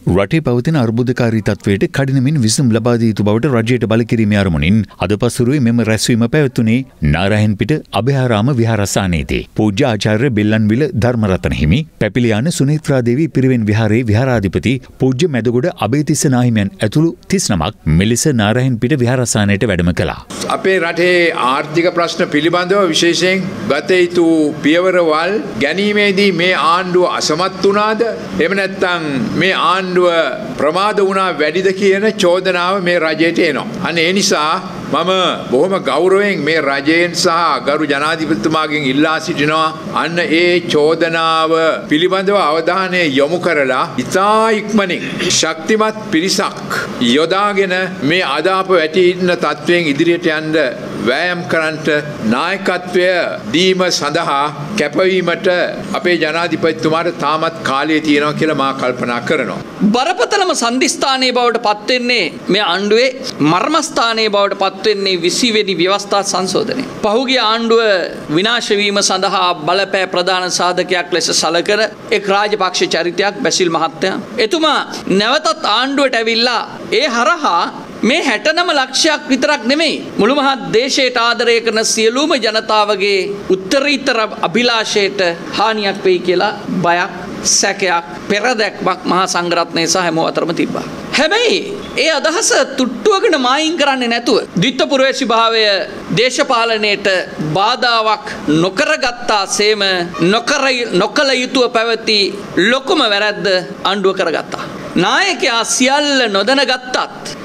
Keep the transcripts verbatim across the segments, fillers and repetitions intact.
රටේ පවතින අර්බුදකාරී තත්වයට කඩිනමින් විසඳුම් ලබා දිය යුතු බවට රජයට බල කිරීමේ අරමුණින් අද පසුරුවේ මෙම රැස්වීම පැවැත්වුණේ නාරායන්පිට අභයාරාම විහාරස්ථානයේදී. පූජ්‍ය ආචාර්ය බෙල්ලන්විල ධර්මරතන හිමි, පැපිලියාන සුනේත්‍රා දේවී පිරිවෙන් විහාරයේ විහාරාධිපති පූජ්‍ය මැදගොඩ අබේතිස්ස නාහිමියන් ඇතුළු තිස් නමක් මෙලෙස නාරායන්පිට විහාරස්ථානයට වැඩම කළා. අපේ රටේ ආර්ථික ප්‍රශ්න පිළිබඳව විශේෂයෙන් ගත යුතු පියවරවල් ගැනීමේදී මේ ආණ්ඩුව අසමත් වුණාද? එහෙම නැත්නම් මේ ආණ්ඩුව ප්‍රමාද වුණා වැඩිද කියන චෝදනාව මේ රජයට එනවා. අන්න ඒ නිසා මම බොහොම ගෞරවයෙන් මේ රජයෙන් සහ ගරු ජනාධිපතිතුමාගෙන් ඉල්ලා සිටිනවා අන්න ඒ චෝදනාව පිළිබඳව අවධානය යොමු කරලා ඉතා ඉක්මනින් ශක්තිමත් පිරිසක් යොදාගෙන මේ අද අප වැටී ඉන්න තත්වයෙන් ඉදිරියට යන්න වෑයම් කරන්නට නායකත්වය දීම සඳහා කැපවීමට අපේ ජනාධිපතිතුමාට තාමත් කාලය තියෙනවා කියලා මා කල්පනා කරනවා. බරපතලම සන්ධිස්ථානයේ බවට පත් වෙන්නේ මේ ආණ්ඩුවේ මර්මස්ථානයේ බවට පත් වෙන්නේ විසි වෙනි ව්‍යවස්ථා සංශෝධනය. පහුගිය ආණ්ඩුව විනාශ වීම සඳහා බලපෑ ප්‍රධාන සාධකයක් ලෙස සලකන එක් රාජපක්ෂ චරිතයක් බැසිල් මහත්තයා. එතුමා නැවතත් ආණ්ඩුවට ඇවිල්ලා ඒ හරහා මේ හැටනම ලක්ෂයක් විතරක් නෙමෙයි මුළු මහත් දේශයට ආදරය කරන සියලුම ජනතාවගේ උත්තරීතර අභිලාෂයට හානියක් වෙයි කියලා බයක්, සැකයක්, පෙරදැක්මක් මහා සංඝරත්නය සහ හැමෝ අතරම තිබ්බා. හැබැයි ඒ අදහස තුට්ටුවකට මායින් කරන්නේ නැතුව ද්විත්ව පුරවැසි භාවය දේශපාලනයට බාධාවක් නොකරගත්තා සේම නොකර නොකල යුතුව පැවති ලොකුම වැරැද්ද ආණ්ඩුව කරගත්තා. නායකයා සියල්ල නොදැනගත්තත්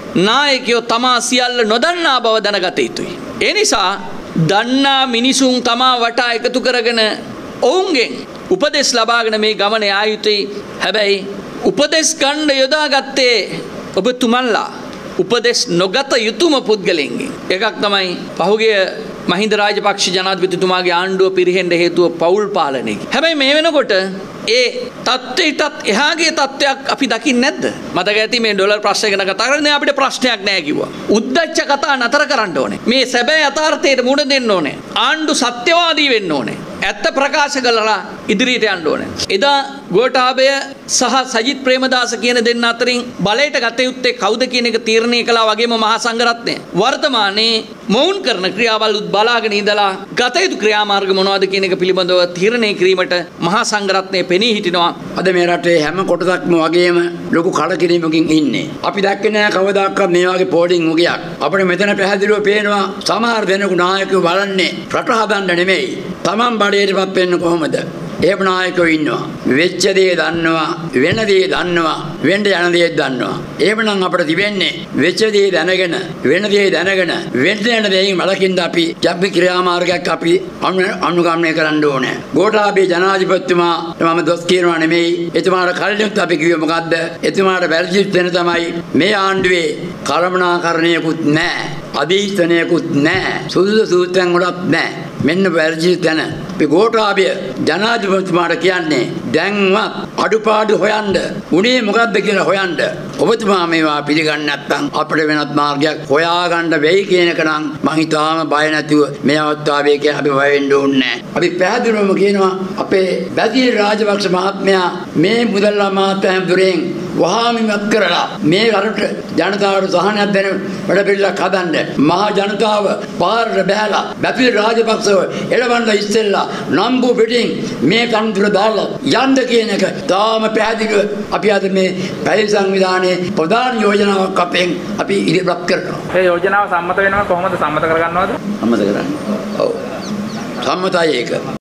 නායකයෝ තමා සියල්ල නොදන්නා බව දැනගත යුතුයි. ඒ නිසා දන්නා මිනිසුන් තමා වටා එකතු කරගෙන ඔවුන්ගෙන් උපදෙස් ලබාගෙන මේ ගමන යා යුතුයි. හැබැයි උපදෙස් ගන්න යොදාගත්තේ ඔබතුමන්ලා උපදෙස් නොගත යුතුම පුද්ගලයන්ගෙන්. එකක් තමයි පහුගිය මහින්ද රාජපක්ෂ ජනාධිපතිතුමාගේ ආණ්ඩුව පිරිහෙන්න හේතුව පවුල් පාලනය. හැබැයි මේ වෙනකොට ඒ තත්ත්වයටත් එහාගේ තත්ත්වයක් අපි දකින්නේ නැද්ද? මතක ඇති මේ ඩොලර් ප්‍රශ්නය ගැන කතා කරන්නේ අපිට ප්‍රශ්නයක් නැහැ කිව්වා. උද්දච්ච කතා නතර කරන්න ඕනේ. මේ සැබෑ යථාර්ථයට මුහුණ දෙන්න ඕනේ. ආණ්ඩු සත්‍යවාදී වෙන්න ඕනේ. ඇත්ත ප්‍රකාශ කළා ඉදිරියට යන්න ඕනේ. එදා ගෝඨාභය සහ සජිත් ප්‍රේමදාස කියන දෙන්න අතරින් බලයට ගත යුත්තේ කවුද කියන එක තීරණය කළා වගේම මහා සංඝරත්නය. වර්තමානයේ මොවුන් කරන ක්‍රියාවල් බලාගෙන ඉඳලා ගත යුතු ක්‍රියාමාර්ග මොනවද කියන එක පිළිබඳව තීරණය කිරීමට මහා සංඝරත්නය පෙනී හිටිනවා. අද මේ රටේ හැම කොටසක්ම වගේම ලොකු කලකිරීමකින් ඉන්නේ. අපි දැක්කේ නෑ කවදාකවත් මේ වගේ පෝලිං උගයක්. අපිට මෙතන පැහැදිලිව පේනවා සමහර දෙනෙකු නායකයෝ බලන්නේ රට හදන්න නෙමෙයි. Taman බඩේටපත් වෙන්න කොහොමද? එහෙම නායකයෝ ඉන්නවා. වෙච්ච දේ දන්නවා, වෙන දේ දන්නවා, වෙන්න යන දේ දන්නවා. එහෙමනම් අපිට තිබෙන්නේ වෙච්ච දේ දැනගෙන, වෙන දේ දැනගෙන, වෙන්න යන දේෙන් මලකින්ද අපි ජම්පි ක්‍රියාමාර්ගයක් අපි අනුගමනය කරන්න ඕනේ. ගෝඨාභය ජනාධිපතිතුමා මම දොස් කියනවා නෙමෙයි. එතුමාට කලිනුත් අපි කිව්වේ මොකද්ද? එතුමාට වැරදි වෙන තමයි මේ ආණ්ඩුවේ කළමනාකරණයකුත් නැහැ. අධීෂ්ඨනයකුත් නැහැ. සුදුසු සූත්‍රයන් වලත් නැහැ. මෙන්න වැරදි තැන. අපි ගෝඨාභය ජනාධිපතිතුමාට කියන්නේ දැන්වත් අඩුපාඩු හොයන්න. උනේ මොකද්ද කියලා හොයන්න. ඔබතුමා මේවා පිළිගන්නේ නැත්නම් අපිට වෙනත් මාර්ගයක් හොයාගන්න වෙයි කියන එක නම් මං හිතාම බය නැතුව මේ අවස්ථාවේ කියන අපි බය වෙන්න ඕනේ නැහැ. අපි පැහැදිලිවම කියනවා අපේ බැදිල් රාජපක්ෂ මහත්මයා මේ මුදල් අමාත්‍ය හැඳුරෙන් වහාමිමත් කරලා මේ රටට ජනතාවට සහනයක් දෙන වැඩ පිළිලක් හදන්න මහා ජනතාව පාරට බැහැලා බැදිල් රාජපක්ෂව එළවන්න ඉස්සෙල්ලා නම්බු පිටින් මේ කන්තුර දාලා යන්න කියන එක තාම පැහැදිලිව අපි අද මේ පැය සංවිධානයේ ප්‍රධාන යෝජනාවක් අපෙන් අපි ඉදිරිපත් කරනවා. ඒ යෝජනාව සම්මත වෙනවා කොහොමද සම්මත කරගන්නවද? සම්මත කරන්නේ. ඔව්. සම්මතයි ඒක.